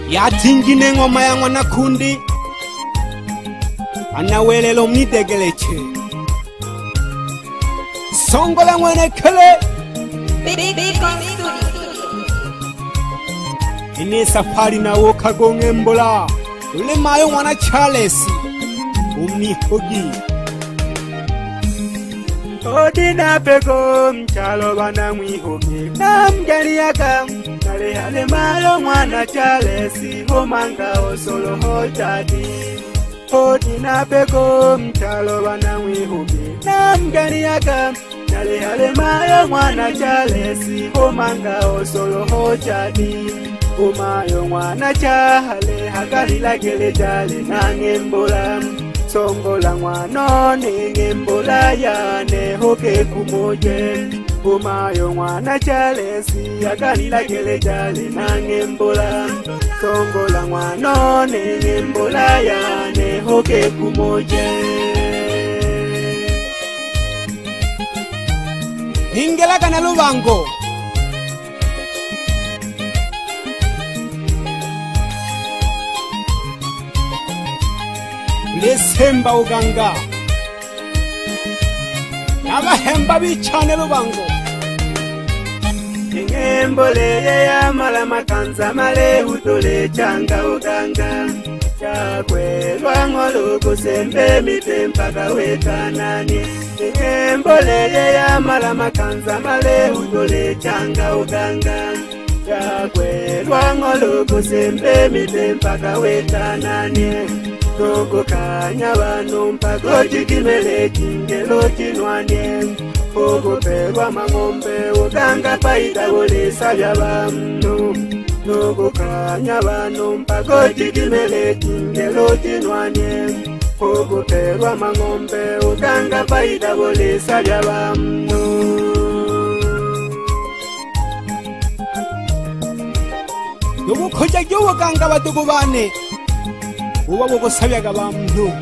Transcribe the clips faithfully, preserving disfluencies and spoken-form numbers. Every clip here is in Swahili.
yatingine ngoma ya mwana kundi anawelelo mnidegeleche songola mwene kele ini safari na woka gonge mbola ule mayo mwana Charles umnihogi odina peko mchalo bana mwihogi namgani yaka nale hale mayo mwana Charles omanga osolo hojadi odina peko mchalo bana mwihogi namgani yaka nale hale mayo mwana Charles omanga osolo hojadi umayo mwana chale hakalila gele jale nangembola songola mwana nengembola yane hoke kumoje umayo mwana chale si hakalila gele jale nangembola songola mwana nengembola yane hoke kumoje Ningela kana lubango Lesemba uganga Nabahemba bichane lubango Ngembole ya mala makanza male utole changa uganga Chakwe lwangolo kusembe mitempa kaweta nani Ngembole ya mala makanza male utole changa uganga Chakwe lwangolo kusembe mitempa kaweta nani Toko kanya banu mpako jikimele kingelo tinwane Ogo pewa mangombe uganga paida wole sabya bamnu Toko kanya banu mpako jikimele kingelo tinwane Ogo pewa mangombe uganga paida wole sabya bamnu Yobu koja jowo ganga batuko bane uba boko sabyaga bamnu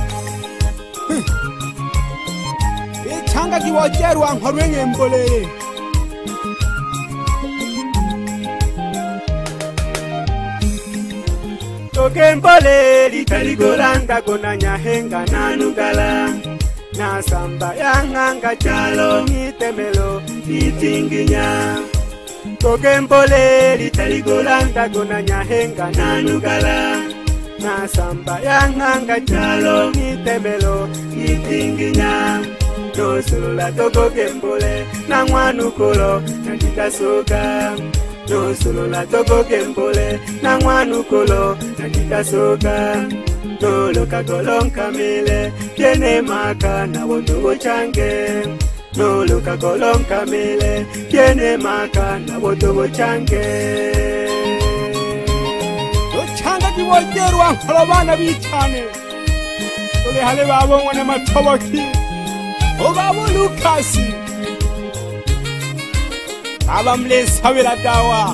Echanga kiwocherwa nkorwenge mbole Toke mbole litaligolanga kona nyahenga nanugala Nasamba yanganga chalo ngitemelo itinginya Toke mbole litaligolanga kona nyahenga nanugala Nasamba yanganga chalo ngitemelo itinginya Nosulula toko kembole na mwanukolo na kikasoka Nosulula toko kembole na mwanukolo na kikasoka Noloka kolonka mile tiene maka na wotogo change Noloka kolonka mile tiene maka na wotogo change Changa kiwojerwa nkolobana bichane Tole hale babo mwana matoboki O babo Lukasi Aba mlesa wila dawa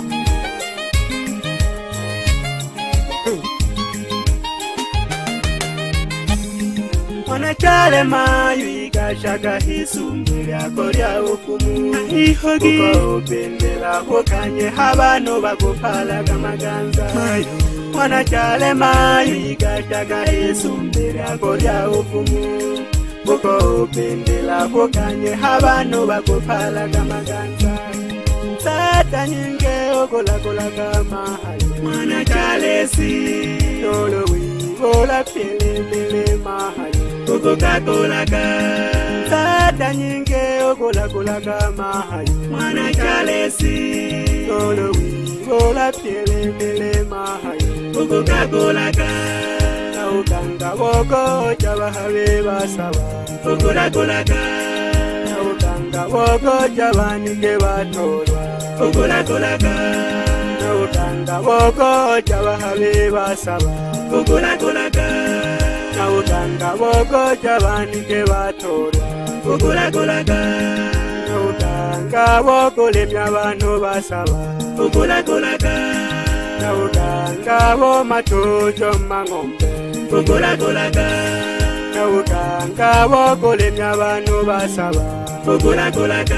Mwana chale mayu ikashaka hisumbu ya korea ukumu Ihogi Uko upendela wakanye habano bakupala kamaganza Mayu Mwana chale mayu ikashaka hisumbu ya korea ukumu Uko upendela wakanye habano bakupala kamaganza Sata nyinge okola kola kama hayo Mwana chale si Nolo wivola pele pele mahayo Coca-Cola ka Sata nyinge okola kola kama hayo Mwana chale si Nolo wivola pele pele mahayo Coca-Cola ka Naukanga woko chabahawe basaba Coca-Cola ka Naukanga woko chabanike batorwa Coca-Cola ka Naukanga woko chabahawe basaba Coca-Cola ka Naukanga woko chabanike batorwa Coca-Cola ka Naukanga woko lemya bantu basaba Coca-Cola ka Naukanga wo matojo mangombe Coca-Cola ka Naukanga woko lemya bantu basaba Coca-Cola ka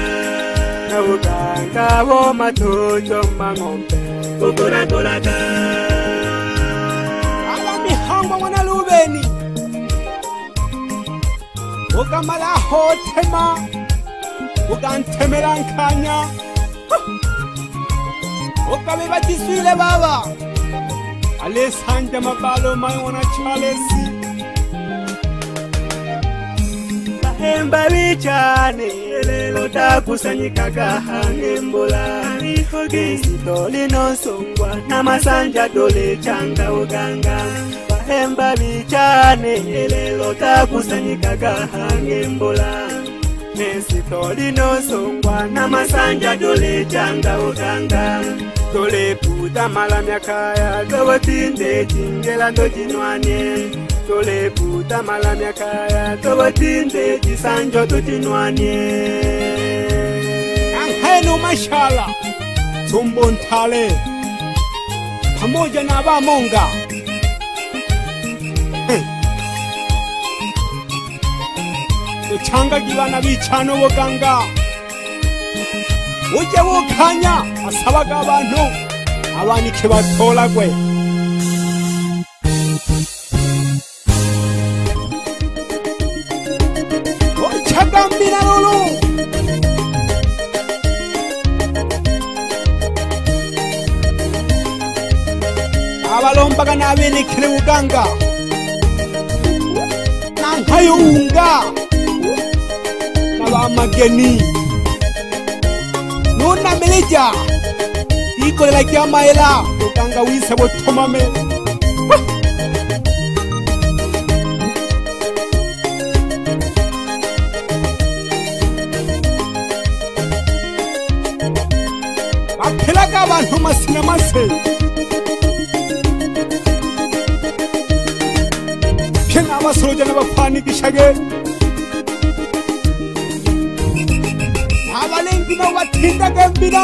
Naukanga wo matojo mangombe Coca-Cola ka ukamala hotema ukantemera nkanya ukabe batiswile baba alesanja mabalo mayona Charles bahemba bichane lelo takusanyikaga hangembola ifogezi dole no songwa na masanja dole changa uganga bahemba bichane lelo takusanyikaga hangembola nesi dole no songwa na masanja dole changa uganga dole puta mala myakaya dowatinde jingela ndo jinwane dole puta mala myakaya dowatinde jisanjo tutinwane Anhenu mashala tumbo ntale pamoja na bamonga uchanga gibana bichano boganga uje wokanya asabaga abantu abanike batola gwe ochagambira lolo abalombaga nabenekere uganga nankayo unga nabamageni nuna meleja ikole la kiama ela uganga wise botomame apelaga abantu masina mase kena basoroja n'abafani gishage abalengi no batinda gambira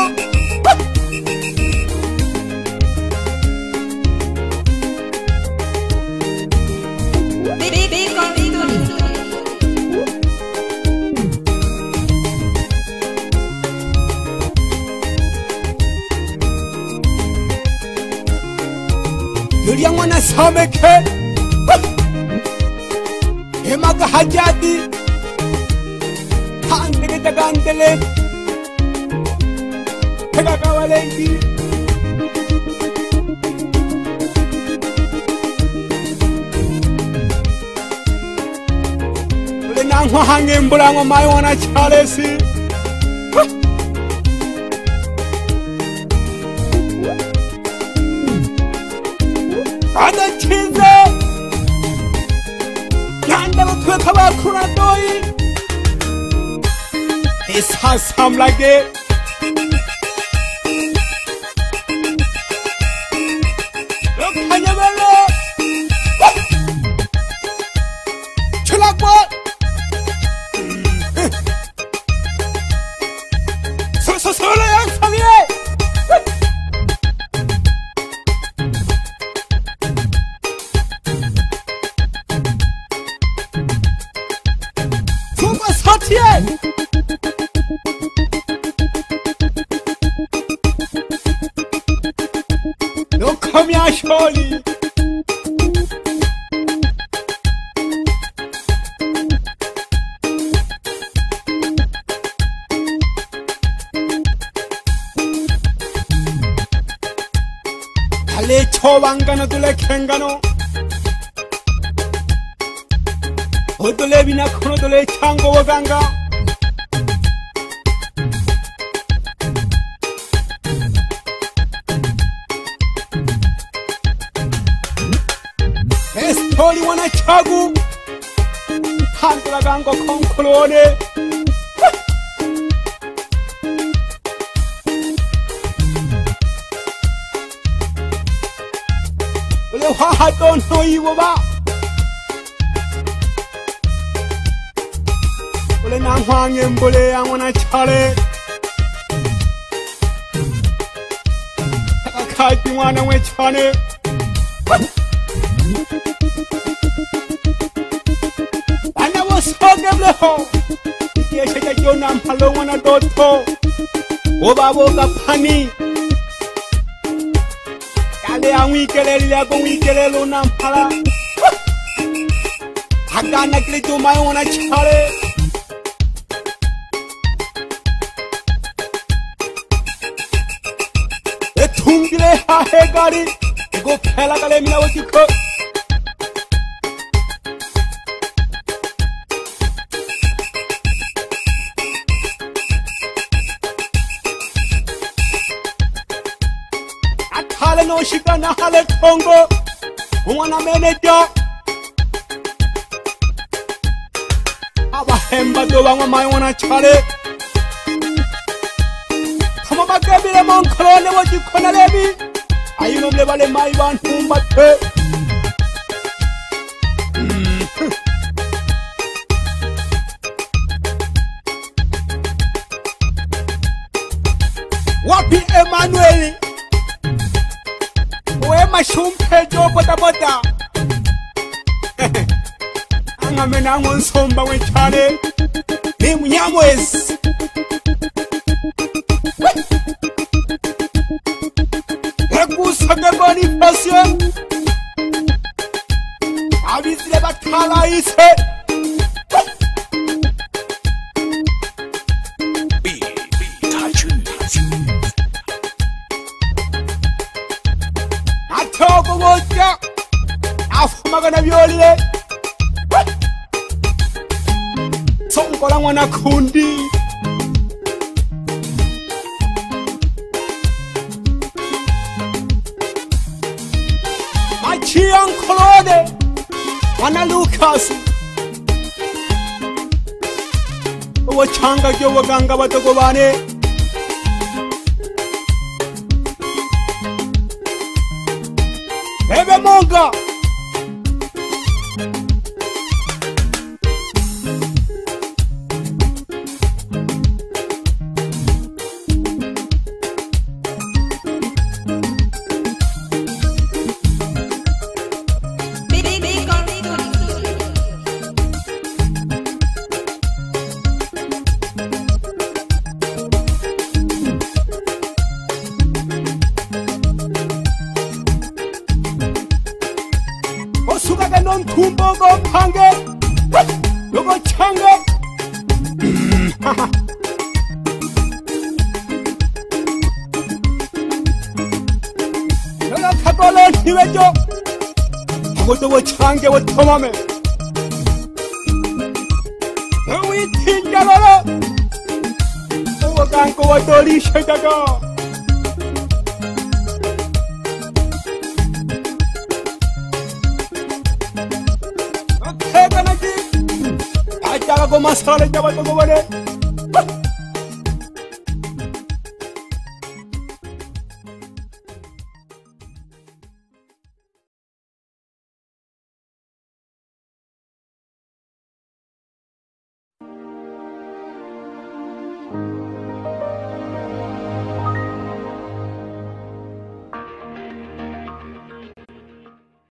Yulia mwana sameke Hemaga hajadi Handege tagandele Hega kawalengi Ule nangwa hange mbulangwa mayo wana Charles Ada chize Yanda batwe kabakura doi Isa samlage Lokanya bele Chulakwa So so so la yang samye Look come here, Shirley. Kale chobangano tule kengano. Otole bina kono tule chango waganga. Estori wana chagu Handla gango konkolone Ule haha don't know you ba Ule nangwange mbole ya wana chale Kakati wana wechane Sogebleho Yeshe jona mpalo wana doto Oba boga pani Kale ya wikele liya go wikele lo na mpala Akana kile tumayo wana chale. Etungile hahe gari. Go phela kale mina wotiko. Atale no shika na hale Congo. Umwana manager. Abahemba do bangwa mayo wana chale. Kama bakabile monkolone wotiko na lebi. Ayuno mle bale mai bantu mbate. Wapi Emmanuel? We mashumpe jo bota bota. Angamena ngonsomba wechale. Ni munyamwezi. Kusage Bonifacio Abizile bakala ise Atoko moja Afumaga na violile Songola mwana kundi Chiang Claude, Wana Lucas, Wachanga Jowaganga Batogobane, Ebe Monga, Osugaga non tumbo go pange, go change. Nono kagolo niwejo, agoto wo change wo tomame. Ewi tinjalolo, wo ganko wo doli shegaga. Go masala jaba to go wale